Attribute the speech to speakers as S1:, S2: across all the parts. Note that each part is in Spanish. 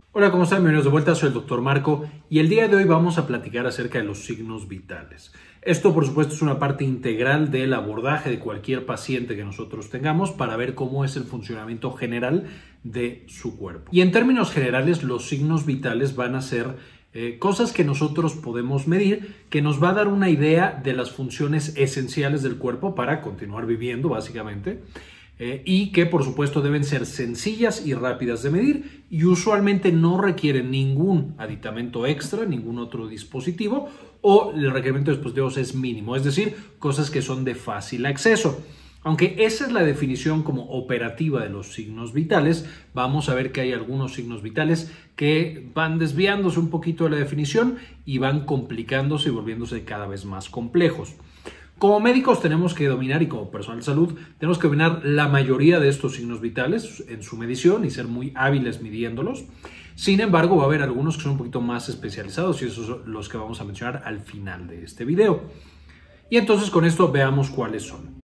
S1: Hola, ¿cómo están? Bienvenidos de vuelta, soy el Dr. Marco y el día de hoy vamos a platicar acerca de los signos vitales. Esto, por supuesto, es una parte integral del abordaje de cualquier paciente que nosotros tengamos para ver cómo es el funcionamiento general de su cuerpo. Y en términos generales, los signos vitales van a ser cosas que nosotros podemos medir, que nos va a dar una idea de las funciones esenciales del cuerpo para continuar viviendo, básicamente. Y que por supuesto deben ser sencillas y rápidas de medir y usualmente no requieren ningún aditamento extra, ningún otro dispositivo, o el requerimiento de dispositivos es mínimo, es decir, cosas que son de fácil acceso. Aunque esa es la definición como operativa de los signos vitales, vamos a ver que hay algunos signos vitales que van desviándose un poquito de la definición y van complicándose y volviéndose cada vez más complejos. Como médicos tenemos que dominar, y como personal de salud, tenemos que dominar la mayoría de estos signos vitales en su medición y ser muy hábiles midiéndolos. Sin embargo, va a haber algunos que son un poquito más especializados y esos son los que vamos a mencionar al final de este video. Y entonces con esto veamos cuáles son.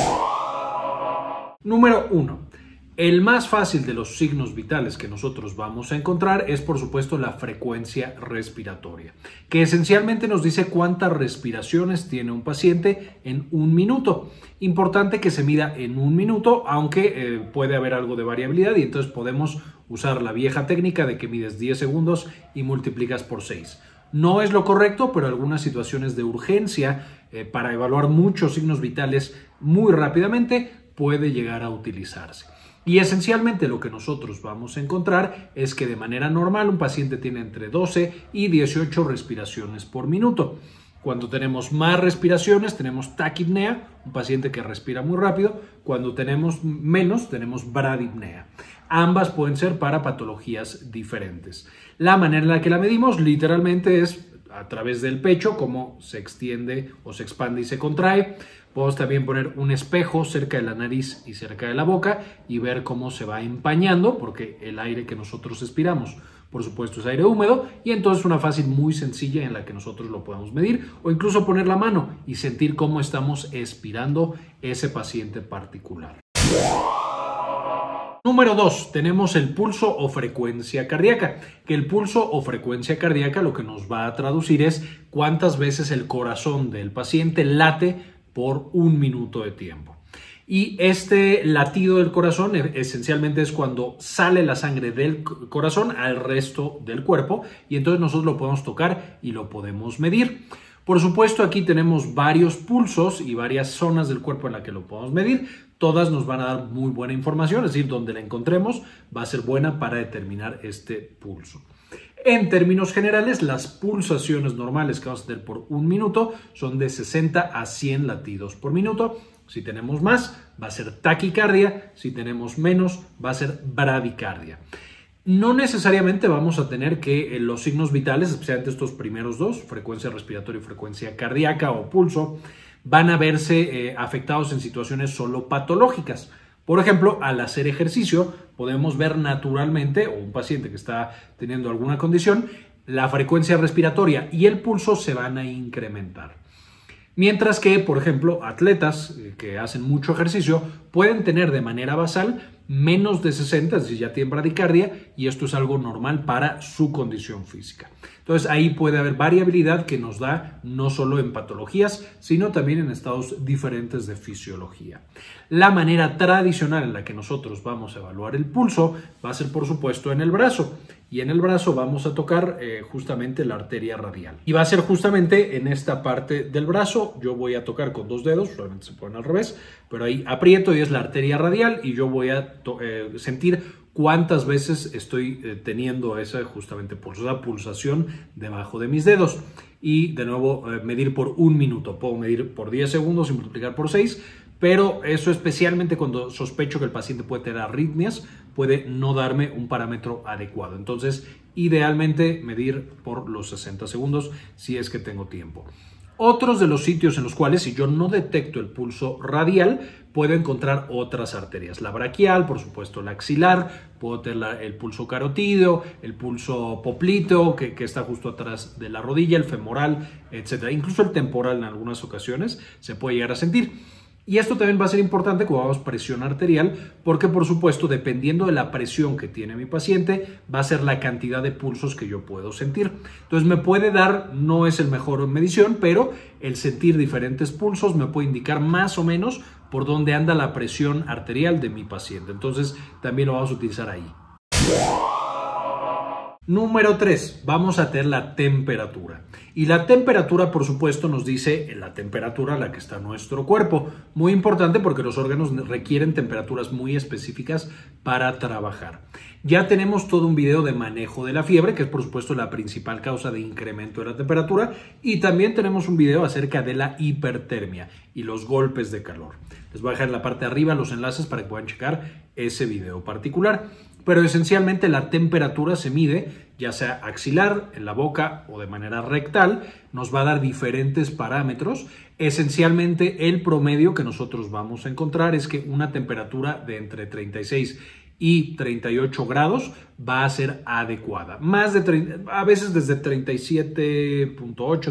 S1: Número 1. El más fácil de los signos vitales que nosotros vamos a encontrar es, por supuesto, la frecuencia respiratoria, que esencialmente nos dice cuántas respiraciones tiene un paciente en un minuto. Importante que se mida en un minuto, aunque puede haber algo de variabilidad y entonces podemos usar la vieja técnica de que mides 10 segundos y multiplicas por 6. No es lo correcto, pero algunas situaciones de urgencia para evaluar muchos signos vitales muy rápidamente puede llegar a utilizarse. Y esencialmente lo que nosotros vamos a encontrar es que de manera normal un paciente tiene entre 12 y 18 respiraciones por minuto. Cuando tenemos más respiraciones tenemos taquipnea, un paciente que respira muy rápido. Cuando tenemos menos tenemos bradipnea. Ambas pueden ser para patologías diferentes. La manera en la que la medimos literalmente es a través del pecho, cómo se extiende o se expande y se contrae. Podemos también poner un espejo cerca de la nariz y cerca de la boca y ver cómo se va empañando, porque el aire que nosotros expiramos, por supuesto, es aire húmedo, y entonces una fácil muy sencilla en la que nosotros lo podemos medir, o incluso poner la mano y sentir cómo estamos expirando ese paciente particular. Número 2, tenemos el pulso o frecuencia cardíaca, que el pulso o frecuencia cardíaca lo que nos va a traducir es cuántas veces el corazón del paciente late por un minuto de tiempo. Y este latido del corazón esencialmente es cuando sale la sangre del corazón al resto del cuerpo y entonces nosotros lo podemos tocar y lo podemos medir. Por supuesto, aquí tenemos varios pulsos y varias zonas del cuerpo en la que lo podemos medir. Todas nos van a dar muy buena información, es decir, donde la encontremos va a ser buena para determinar este pulso. En términos generales, las pulsaciones normales que vamos a tener por un minuto son de 60 a 100 latidos por minuto. Si tenemos más, va a ser taquicardia. Si tenemos menos, va a ser bradicardia. No necesariamente vamos a tener que los signos vitales, especialmente estos primeros dos, frecuencia respiratoria y frecuencia cardíaca o pulso, van a verse afectados en situaciones solo patológicas. Por ejemplo, al hacer ejercicio podemos ver naturalmente, o un paciente que está teniendo alguna condición, la frecuencia respiratoria y el pulso se van a incrementar. Mientras que, por ejemplo, atletas que hacen mucho ejercicio pueden tener de manera basal menos de 60, es decir, ya tienen bradicardia, y esto es algo normal para su condición física. Entonces ahí puede haber variabilidad que nos da no solo en patologías, sino también en estados diferentes de fisiología. La manera tradicional en la que nosotros vamos a evaluar el pulso va a ser, por supuesto, en el brazo. Y en el brazo vamos a tocar justamente la arteria radial. Y va a ser justamente en esta parte del brazo. Yo voy a tocar con dos dedos, solamente se ponen al revés, pero ahí aprieto y es la arteria radial y yo voy a sentir cuántas veces estoy teniendo esa justamente pulsación debajo de mis dedos. Y de nuevo medir por un minuto. Puedo medir por 10 segundos y multiplicar por 6. Pero eso especialmente cuando sospecho que el paciente puede tener arritmias, puede no darme un parámetro adecuado. Entonces, idealmente medir por los 60 segundos si es que tengo tiempo. Otros de los sitios en los cuales, si yo no detecto el pulso radial, puedo encontrar otras arterias. La braquial, por supuesto la axilar, puedo tener el pulso carotídeo, el pulso popliteo, que está justo atrás de la rodilla, el femoral, etc. Incluso el temporal en algunas ocasiones se puede llegar a sentir. Y esto también va a ser importante cuando hagamos presión arterial, porque por supuesto, dependiendo de la presión que tiene mi paciente, va a ser la cantidad de pulsos que yo puedo sentir. Entonces me puede dar, no es el mejor medición, pero el sentir diferentes pulsos me puede indicar más o menos por dónde anda la presión arterial de mi paciente. Entonces también lo vamos a utilizar ahí. Número 3, vamos a tener la temperatura. Y la temperatura, por supuesto, nos dice la temperatura a la que está nuestro cuerpo. Muy importante porque los órganos requieren temperaturas muy específicas para trabajar. Ya tenemos todo un video de manejo de la fiebre, que es por supuesto la principal causa de incremento de la temperatura. Y también tenemos un video acerca de la hipertermia y los golpes de calor. Les voy a dejar en la parte de arriba los enlaces para que puedan checar ese video particular. Pero esencialmente la temperatura se mide, ya sea axilar, en la boca o de manera rectal, nos va a dar diferentes parámetros. Esencialmente el promedio que nosotros vamos a encontrar es que una temperatura de entre 36 y 38 grados va a ser adecuada. Más de a veces desde 37.8,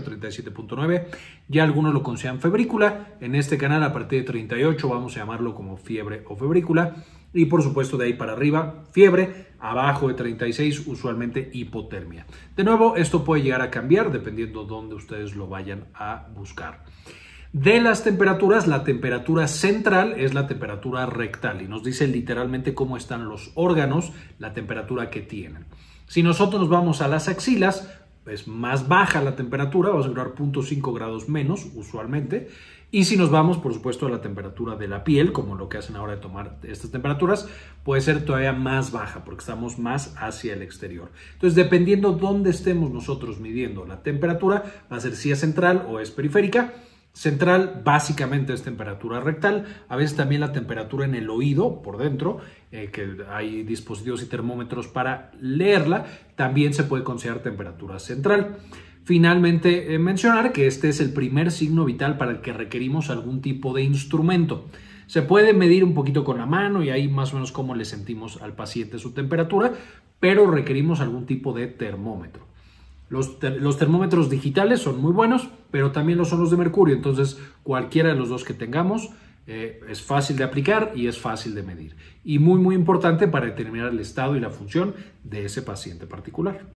S1: 37.9, ya algunos lo consideran febrícula. En este canal a partir de 38 vamos a llamarlo como fiebre o febrícula. Y por supuesto de ahí para arriba, fiebre, abajo de 36, usualmente hipotermia. De nuevo, esto puede llegar a cambiar dependiendo de dónde ustedes lo vayan a buscar. De las temperaturas, la temperatura central es la temperatura rectal y nos dice literalmente cómo están los órganos, la temperatura que tienen. Si nosotros nos vamos a las axilas, es más baja la temperatura, vamos a durar 0.5 grados menos usualmente. Y si nos vamos, por supuesto, a la temperatura de la piel, como lo que hacen ahora de tomar estas temperaturas, puede ser todavía más baja porque estamos más hacia el exterior. Entonces, dependiendo dónde estemos nosotros midiendo la temperatura, va a ser si es central o es periférica. Central básicamente es temperatura rectal, a veces también la temperatura en el oído por dentro, que hay dispositivos y termómetros para leerla, también se puede considerar temperatura central. Finalmente, mencionar que este es el primer signo vital para el que requerimos algún tipo de instrumento. Se puede medir un poquito con la mano y ahí más o menos cómo le sentimos al paciente su temperatura, pero requerimos algún tipo de termómetro. Los termómetros digitales son muy buenos, pero también lo son los de mercurio, entonces cualquiera de los dos que tengamos es fácil de aplicar y es fácil de medir. Y muy importante para determinar el estado y la función de ese paciente particular.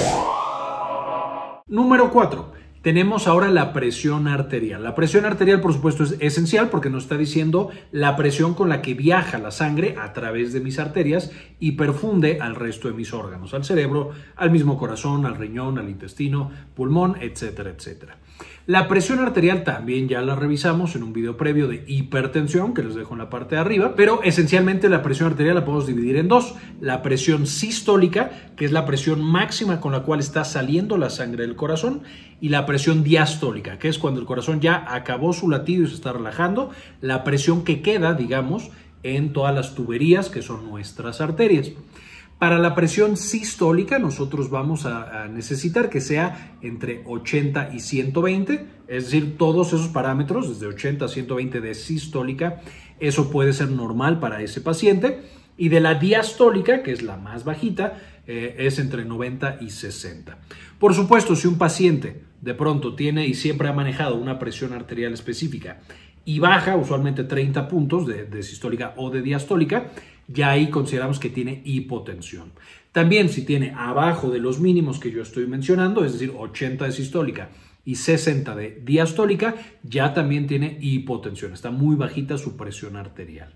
S1: Número 4. Tenemos ahora la presión arterial. La presión arterial, por supuesto, es esencial porque nos está diciendo la presión con la que viaja la sangre a través de mis arterias y perfunde al resto de mis órganos, al cerebro, al mismo corazón, al riñón, al intestino, pulmón, etcétera, etcétera. La presión arterial también ya la revisamos en un video previo de hipertensión que les dejo en la parte de arriba, pero esencialmente la presión arterial la podemos dividir en dos. La presión sistólica, que es la presión máxima con la cual está saliendo la sangre del corazón, y la presión diastólica, que es cuando el corazón ya acabó su latido y se está relajando, la presión que queda, digamos, en todas las tuberías que son nuestras arterias. Para la presión sistólica nosotros vamos a necesitar que sea entre 80 y 120, es decir, todos esos parámetros, desde 80 a 120 de sistólica, eso puede ser normal para ese paciente. Y de la diastólica, que es la más bajita, es entre 90 y 60. Por supuesto, si un paciente de pronto tiene y siempre ha manejado una presión arterial específica y baja usualmente 30 puntos de sistólica o de diastólica, ya ahí consideramos que tiene hipotensión. También si tiene abajo de los mínimos que yo estoy mencionando, es decir, 80 de sistólica y 60 de diastólica, ya también tiene hipotensión. Está muy bajita su presión arterial.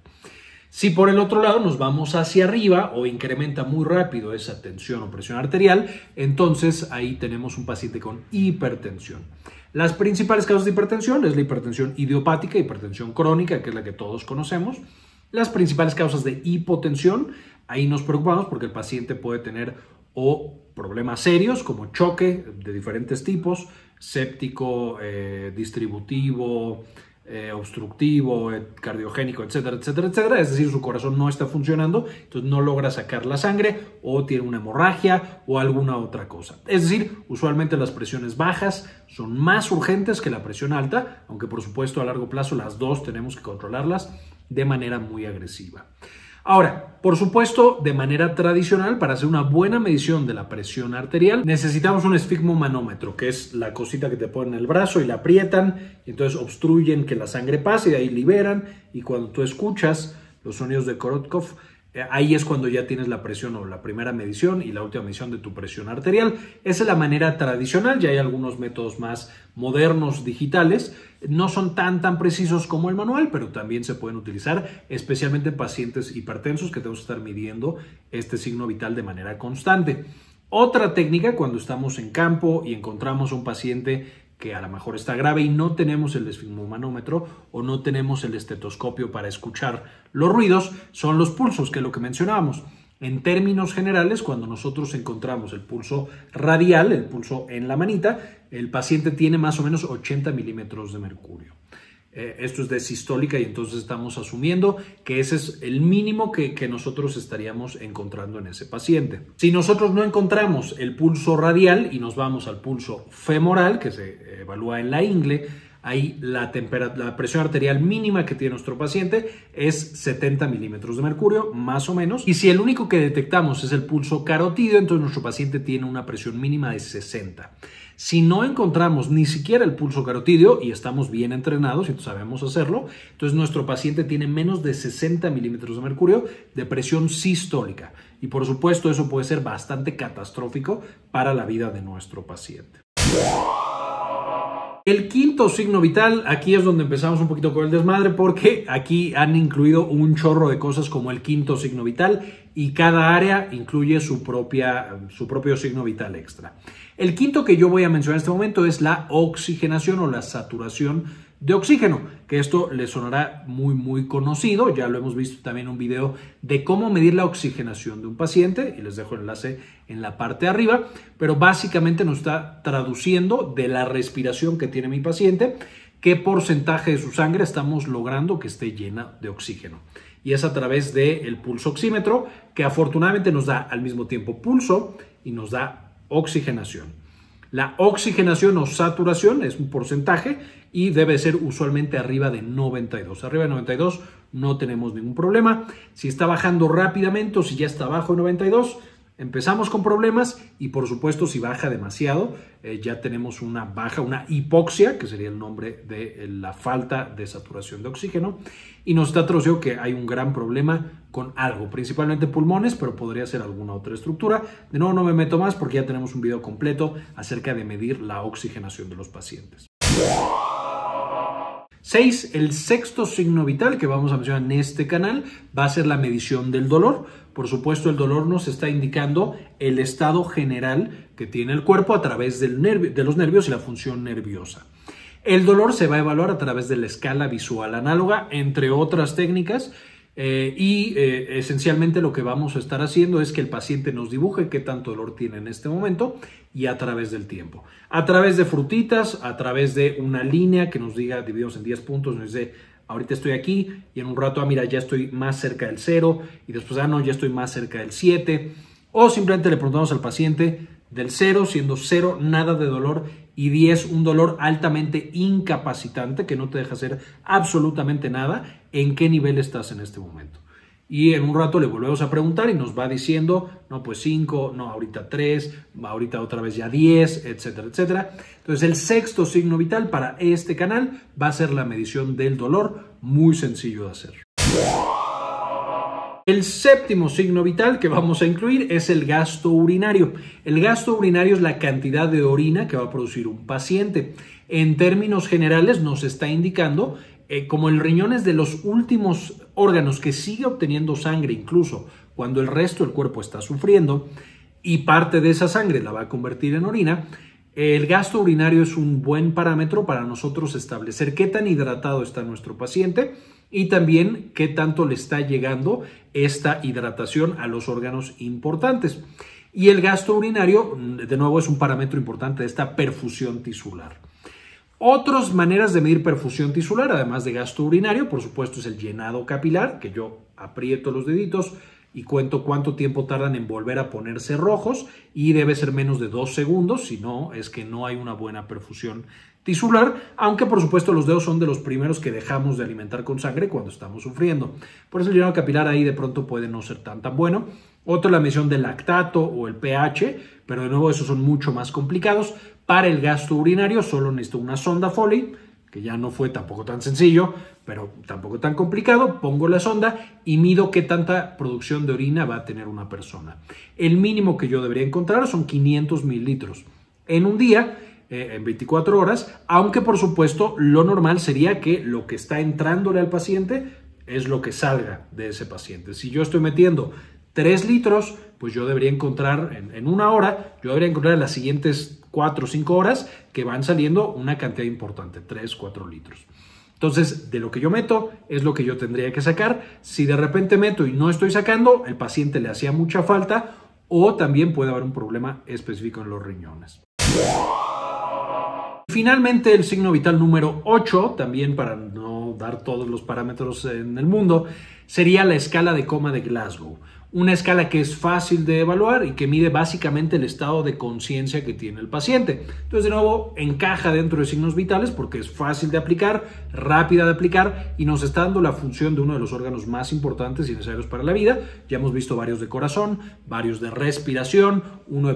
S1: Si por el otro lado nos vamos hacia arriba o incrementa muy rápido esa tensión o presión arterial, entonces ahí tenemos un paciente con hipertensión. Las principales causas de hipertensión es la hipertensión idiopática, hipertensión crónica, que es la que todos conocemos. Las principales causas de hipotensión, ahí nos preocupamos porque el paciente puede tener o problemas serios como choque de diferentes tipos, séptico, distributivo, obstructivo, cardiogénico, etcétera, etcétera, etcétera. Es decir, su corazón no está funcionando, entonces no logra sacar la sangre o tiene una hemorragia o alguna otra cosa. Es decir, usualmente las presiones bajas son más urgentes que la presión alta, aunque por supuesto a largo plazo las dos tenemos que controlarlas de manera muy agresiva. Ahora, por supuesto, de manera tradicional, para hacer una buena medición de la presión arterial, necesitamos un esfigmomanómetro, que es la cosita que te ponen en el brazo y la aprietan, y entonces obstruyen que la sangre pase y de ahí liberan, y cuando tú escuchas los sonidos de Korotkov, ahí es cuando ya tienes la presión o la primera medición y la última medición de tu presión arterial. Esa es la manera tradicional. Ya hay algunos métodos más modernos digitales. No son tan precisos como el manual, pero también se pueden utilizar, especialmente en pacientes hipertensos que tenemos que estar midiendo este signo vital de manera constante. Otra técnica, cuando estamos en campo y encontramos a un paciente que a lo mejor está grave y no tenemos el esfigmomanómetro o no tenemos el estetoscopio para escuchar los ruidos, son los pulsos, que es lo que mencionábamos. En términos generales, cuando nosotros encontramos el pulso radial, el pulso en la manita, el paciente tiene más o menos 80 milímetros de mercurio. Esto es de sistólica y entonces estamos asumiendo que ese es el mínimo que nosotros estaríamos encontrando en ese paciente. Si nosotros no encontramos el pulso radial y nos vamos al pulso femoral, que se evalúa en la ingle, ahí la presión arterial mínima que tiene nuestro paciente es 70 milímetros de mercurio, más o menos. Y si el único que detectamos es el pulso carotídeo, entonces nuestro paciente tiene una presión mínima de 60. Si no encontramos ni siquiera el pulso carotídeo y estamos bien entrenados y sabemos hacerlo, entonces nuestro paciente tiene menos de 60 milímetros de mercurio de presión sistólica. Y por supuesto eso puede ser bastante catastrófico para la vida de nuestro paciente. El quinto signo vital, aquí es donde empezamos un poquito con el desmadre, porque aquí han incluido un chorro de cosas como el quinto signo vital y cada área incluye su propio signo vital extra. El quinto que yo voy a mencionar en este momento es la oxigenación o la saturación de oxígeno, que esto les sonará muy conocido. Ya lo hemos visto también en un video de cómo medir la oxigenación de un paciente y les dejo el enlace en la parte de arriba, pero básicamente nos está traduciendo de la respiración que tiene mi paciente, qué porcentaje de su sangre estamos logrando que esté llena de oxígeno. Y es a través del pulso oxímetro, que afortunadamente nos da al mismo tiempo pulso y nos da oxigenación. La oxigenación o saturación es un porcentaje y debe ser usualmente arriba de 92. Arriba de 92 no tenemos ningún problema. Si está bajando rápidamente o si ya está abajo de 92, empezamos con problemas y por supuesto si baja demasiado ya tenemos una hipoxia, que sería el nombre de la falta de saturación de oxígeno, y nos está traduciendo que hay un gran problema con algo, principalmente pulmones, pero podría ser alguna otra estructura. De nuevo no me meto más porque ya tenemos un video completo acerca de medir la oxigenación de los pacientes. 6. El sexto signo vital que vamos a mencionar en este canal va a ser la medición del dolor. Por supuesto, el dolor nos está indicando el estado general que tiene el cuerpo a través de los nervios y la función nerviosa. El dolor se va a evaluar a través de la escala visual análoga, entre otras técnicas, esencialmente lo que vamos a estar haciendo es que el paciente nos dibuje qué tanto dolor tiene en este momento y a través del tiempo. A través de frutitas, a través de una línea que nos diga, dividimos en 10 puntos, nos dice, ahorita estoy aquí y en un rato, mira, ya estoy más cerca del 0 y después, no, ya estoy más cerca del 7. O simplemente le preguntamos al paciente del 0, siendo 0 nada de dolor y 10 un dolor altamente incapacitante que no te deja hacer absolutamente nada, ¿en qué nivel estás en este momento? Y en un rato le volvemos a preguntar y nos va diciendo, no, pues 5, no, ahorita 3, ahorita otra vez ya 10, etcétera, etcétera. Entonces el sexto signo vital para este canal va a ser la medición del dolor, muy sencillo de hacer. El séptimo signo vital que vamos a incluir es el gasto urinario. El gasto urinario es la cantidad de orina que va a producir un paciente. En términos generales nos está indicando, como el riñón es de los últimos órganos que sigue obteniendo sangre incluso cuando el resto del cuerpo está sufriendo y parte de esa sangre la va a convertir en orina, el gasto urinario es un buen parámetro para nosotros establecer qué tan hidratado está nuestro paciente y también qué tanto le está llegando esta hidratación a los órganos importantes. Y el gasto urinario, de nuevo, es un parámetro importante de esta perfusión tisular. Otras maneras de medir perfusión tisular, además de gasto urinario, por supuesto, es el llenado capilar, que yo aprieto los deditos y cuento cuánto tiempo tardan en volver a ponerse rojos y debe ser menos de 2 segundos, si no es que no hay una buena perfusión tisular, aunque por supuesto los dedos son de los primeros que dejamos de alimentar con sangre cuando estamos sufriendo. Por eso el llenado capilar ahí de pronto puede no ser tan bueno. Otro, la medición del lactato o el pH, pero de nuevo esos son mucho más complicados. Para el gasto urinario solo necesito una sonda Foley, que ya no fue tampoco tan sencillo, pero tampoco tan complicado. Pongo la sonda y mido qué tanta producción de orina va a tener una persona. El mínimo que yo debería encontrar son 500 mililitros en un día, en 24 horas, aunque por supuesto lo normal sería que lo que está entrándole al paciente es lo que salga de ese paciente. Si yo estoy metiendo 3 litros, pues yo debería encontrar en una hora, yo debería encontrar en las siguientes 4 o 5 horas que van saliendo una cantidad importante, 3, 4 litros. Entonces, de lo que yo meto es lo que yo tendría que sacar. Si de repente meto y no estoy sacando, el paciente le hacía mucha falta o también puede haber un problema específico en los riñones. Finalmente, el signo vital número 8, también para no dar todos los parámetros en el mundo, sería la escala de coma de Glasgow. Una escala que es fácil de evaluar y que mide básicamente el estado de conciencia que tiene el paciente. Entonces, de nuevo, encaja dentro de signos vitales porque es fácil de aplicar, rápida de aplicar y nos está dando la función de uno de los órganos más importantes y necesarios para la vida. Ya hemos visto varios de corazón, varios de respiración, uno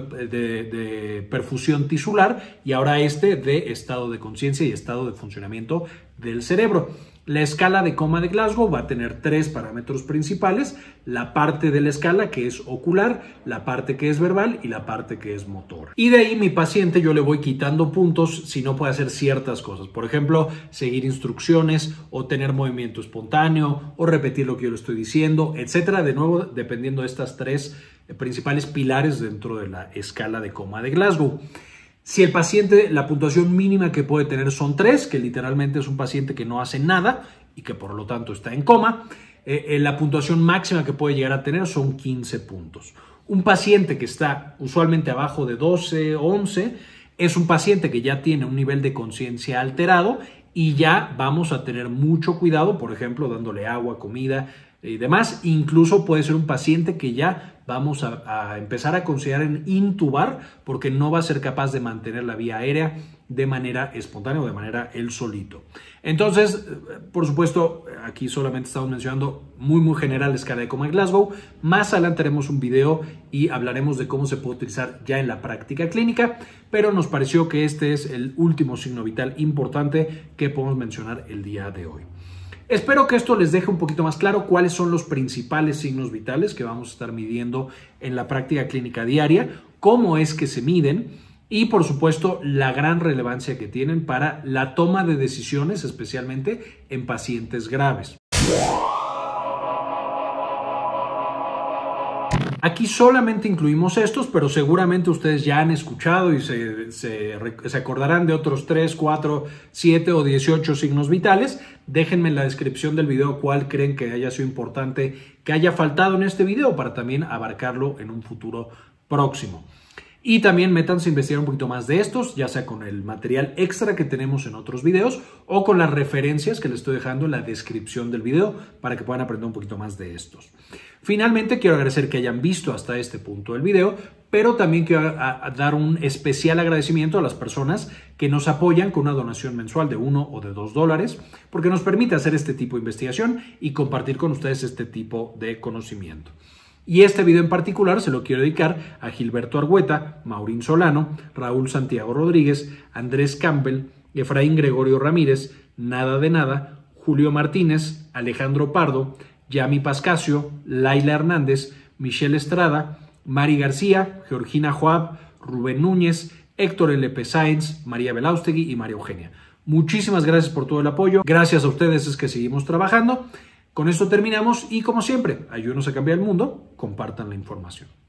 S1: de perfusión tisular y ahora este de estado de conciencia y estado de funcionamiento del cerebro. La escala de coma de Glasgow va a tener 3 parámetros principales: la parte de la escala que es ocular, la parte que es verbal y la parte que es motor. Y de ahí mi paciente yo le voy quitando puntos si no puede hacer ciertas cosas. Por ejemplo, seguir instrucciones o tener movimiento espontáneo o repetir lo que yo le estoy diciendo, etcétera. De nuevo, dependiendo de estas 3 principales pilares dentro de la escala de coma de Glasgow. Si el paciente, la puntuación mínima que puede tener son 3, que literalmente es un paciente que no hace nada y que por lo tanto está en coma, la puntuación máxima que puede llegar a tener son 15 puntos. Un paciente que está usualmente abajo de 12 o 11 es un paciente que ya tiene un nivel de conciencia alterado y ya vamos a tener mucho cuidado, por ejemplo, dándole agua, comida y demás. Incluso puede ser un paciente que ya vamos a empezar a considerar en intubar porque no va a ser capaz de mantener la vía aérea de manera espontánea o de manera él solito. Entonces, por supuesto, aquí solamente estamos mencionando muy general la escala de coma de Glasgow. Más adelante haremos un video y hablaremos de cómo se puede utilizar ya en la práctica clínica, pero nos pareció que este es el último signo vital importante que podemos mencionar el día de hoy. Espero que esto les deje un poquito más claro cuáles son los principales signos vitales que vamos a estar midiendo en la práctica clínica diaria, cómo es que se miden y, por supuesto, la gran relevancia que tienen para la toma de decisiones, especialmente en pacientes graves. Aquí solamente incluimos estos, pero seguramente ustedes ya han escuchado y se acordarán de otros 3, 4, 7 o 18 signos vitales. Déjenme en la descripción del video cuál creen que haya sido importante que haya faltado en este video para también abarcarlo en un futuro próximo. Y también métanse a investigar un poquito más de estos, ya sea con el material extra que tenemos en otros videos o con las referencias que les estoy dejando en la descripción del video para que puedan aprender un poquito más de estos. Finalmente, quiero agradecer que hayan visto hasta este punto del video, pero también quiero dar un especial agradecimiento a las personas que nos apoyan con una donación mensual de $1 o de $2, porque nos permite hacer este tipo de investigación y compartir con ustedes este tipo de conocimiento. Y este video en particular se lo quiero dedicar a Gilberto Argueta, Maurín Solano, Raúl Santiago Rodríguez, Andrés Campbell, Efraín Gregorio Ramírez, Nada de Nada, Julio Martínez, Alejandro Pardo, Yami Pascasio, Laila Hernández, Michelle Estrada, Mari García, Georgina Joab, Rubén Núñez, Héctor L.P. Sáenz, María Belaustegui y María Eugenia. Muchísimas gracias por todo el apoyo. Gracias a ustedes es que seguimos trabajando. Con esto terminamos y, como siempre, ayúdenos a cambiar el mundo, compartan la información.